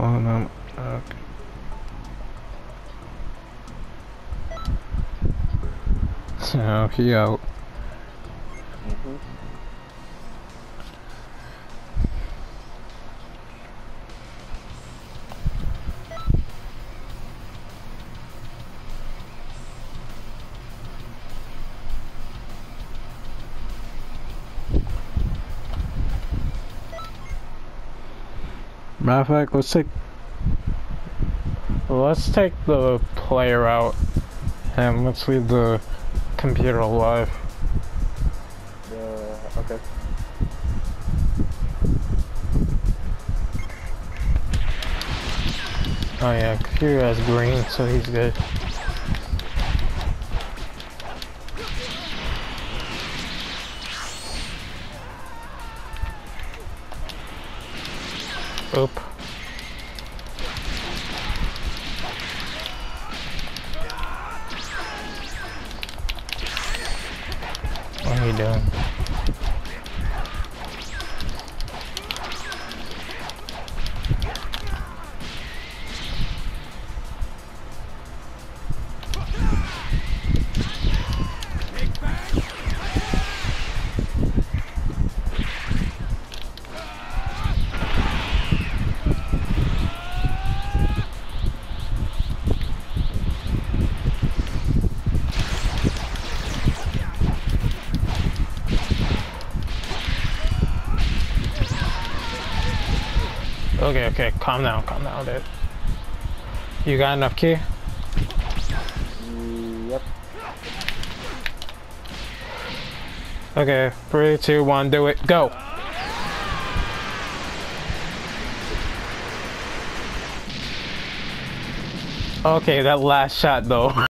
no. Okay. So he out. Matter of fact, let's take the player out and let's leave the computer alive. Okay. Oh yeah, computer has green, so he's good. Oop. What are you doing? Okay, calm down, dude. You got enough key? Yep. Okay, 3, 2, 1, do it, go! Okay, that last shot though.